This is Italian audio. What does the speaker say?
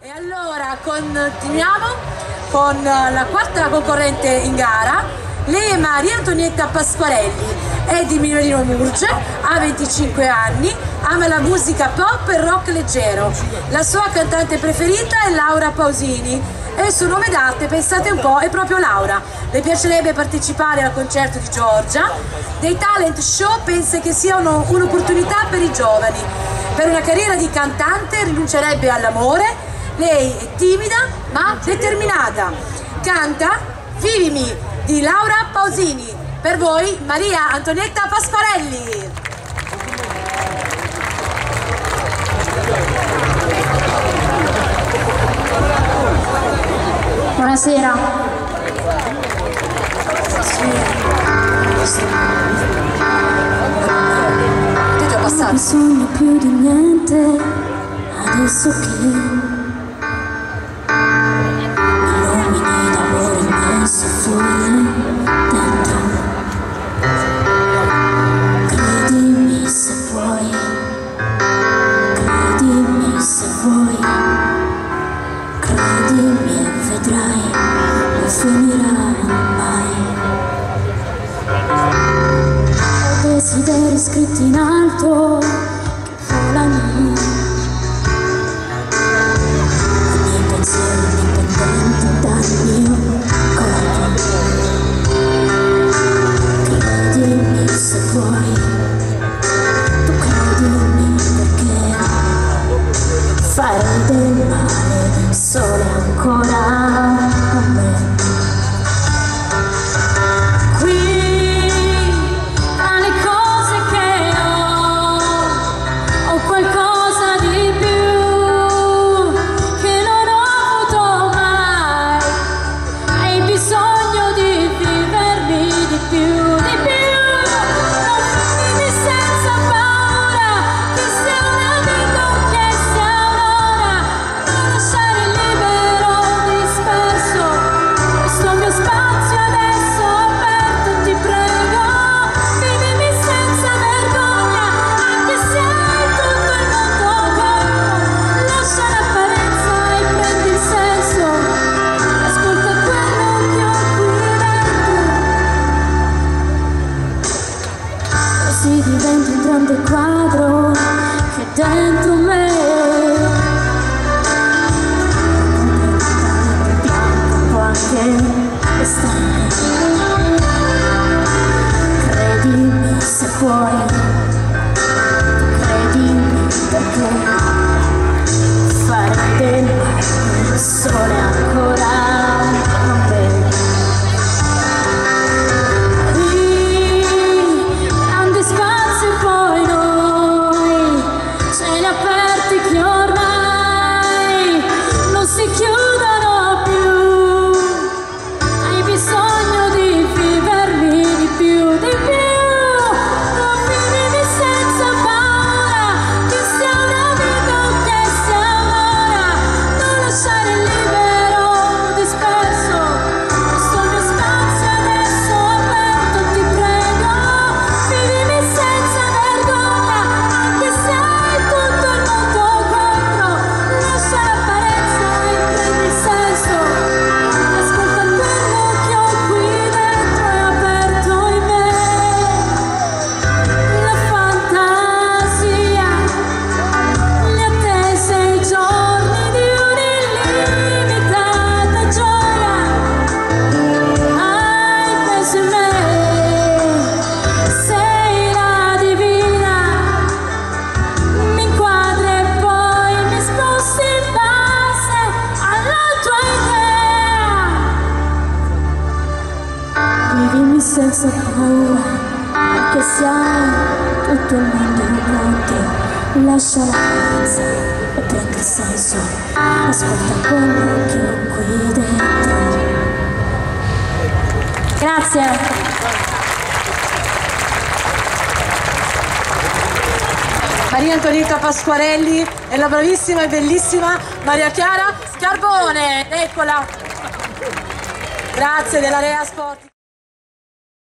E allora continuiamo con la quarta concorrente in gara. Lei è Maria Antonietta Pasquarelli, è di Migliorino Murge, ha 25 anni, ama la musica pop e rock leggero. La sua cantante preferita è Laura Pausini e il suo nome d'arte, pensate un po', è proprio Laura. Le piacerebbe partecipare al concerto di Giorgia. Dei talent show pensa che siano un'opportunità per i giovani. Per una carriera di cantante rinuncerebbe all'amore. Lei è timida ma determinata. Canta Vivimi di Laura Pausini. Per voi Maria Antonietta Pasquarelli. Buonasera. Non ho bisogno più di niente adesso che illumini d'amore immenso fuori dentro. Credimi se vuoi, credimi se vuoi, credimi e vedrai, non finirà mai. Ho desideri scritti in alto che volano, ogni pensiero indipendente dal mio corpo. Credimi se vuoi, tu credimi perché farei del male solo ancora a me. Si diventa un grande quadro che dentro me bianco anche restare. Credimi se puoi, credimi perché fare del male il sole ancora a me. Vivimi senza paura, perché sai tutto il mondo con te. Lascia la forza e prendi il senso, ascolta quello che ho qui dentro. Grazie. Maria Antonietta Pasquarelli e la bravissima e bellissima Maria Chiara Scarbone. Eccola. Grazie della Rea Sport.